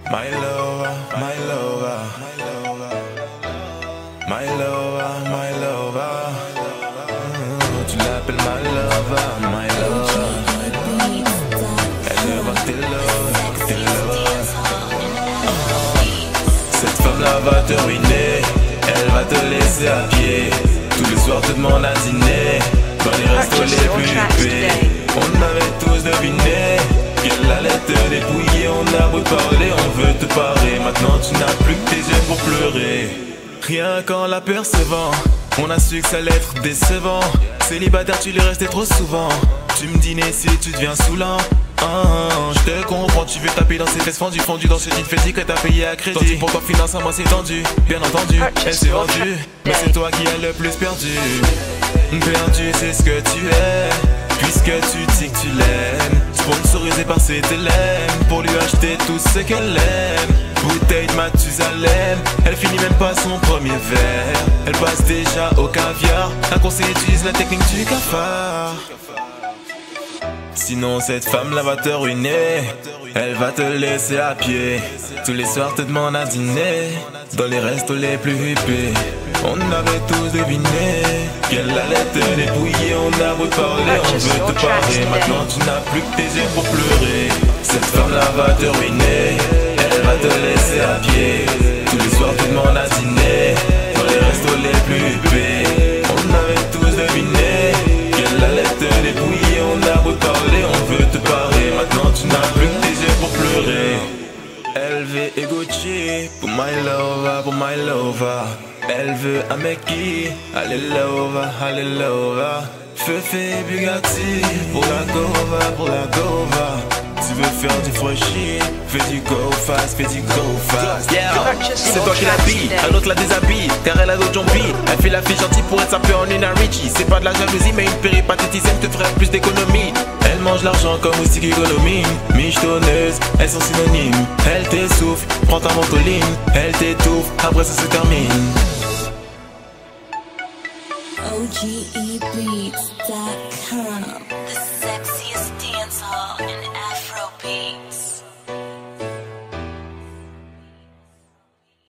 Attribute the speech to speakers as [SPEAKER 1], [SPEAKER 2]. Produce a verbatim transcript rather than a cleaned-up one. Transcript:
[SPEAKER 1] My lover, my lover, my lover, my lover. Mm, tu l'appelles my lover, my lover. Elle veut voir tes love, tes love. Cette femme-là va te ruiner, elle va te laisser à pied. Tous les soirs te demande à dîner dans les restos les plus huppés. On avait tous deviné qu'elle allait te dépouiller. On a beau parler, on veut te parer. Maintenant tu n'as plus que tes yeux pour pleurer. Rien qu'en l'apercevant, on a su que ça allait être décevant. Célibataire, tu lui restais trop souvent. Tu me dis si tu deviens saoulant. Ah, je te comprends, tu veux taper dans ses fesses fendues, fondu dans ce jean fait que t'as payé à crédit. Tandis pour toi finance à moi c'est tendu, bien entendu, elle s'est vendue. Mais c'est toi qui as le plus perdu. Perdu c'est ce que tu es, puisque tu dis que tu l'aimes. Sponsorisé par ses télèmes, pour lui acheter tout ce qu'elle aime. Bouteille de Mathusalem, elle finit même pas son premier verre. Elle passe déjà au caviar, un conseil utilise la technique du cafard. Sinon cette femme-là va te ruiner, elle va te laisser à pied. Tous les soirs te demande à dîner dans les restos les plus huppés. On avait tous deviné qu'elle allait te dépouiller. On a beau parler, on veut te parler. Maintenant tu n'as plus que tes yeux pour pleurer. Cette femme-là va te ruiner, elle va te laisser à pied. Tous les soirs te demande à dîner dans les restos les plus huppés. On avait tous deviné qu'elle allait te dépouiller. On a beau parler, on veut te parler. Maintenant tu n'as plus que tes yeux pour pleurer. Elle veut et Gucci pour my lover, pour my lover. Elle veut un mec qui, allez lover, allez lover. Feu fait Bugatti pour la gova, pour la gova. Tu veux faire du freshie, fais du go fast, fais du go fast. Yeah, c'est toi qui l'habille, un autre la déshabille, car elle a d'autres jambes. Elle fait la fille gentille pour être sapée en Nina Richie. C'est pas de la jalousie mais une péripatéticienne te ferait plus d'économie. Elle mange l'argent comme moustique économie. Michetonneuse, elles sont synonymes. Elle t'essouffle, prends ta ventoline. Elle t'étouffe, après ça se termine.
[SPEAKER 2] O G E beats dot com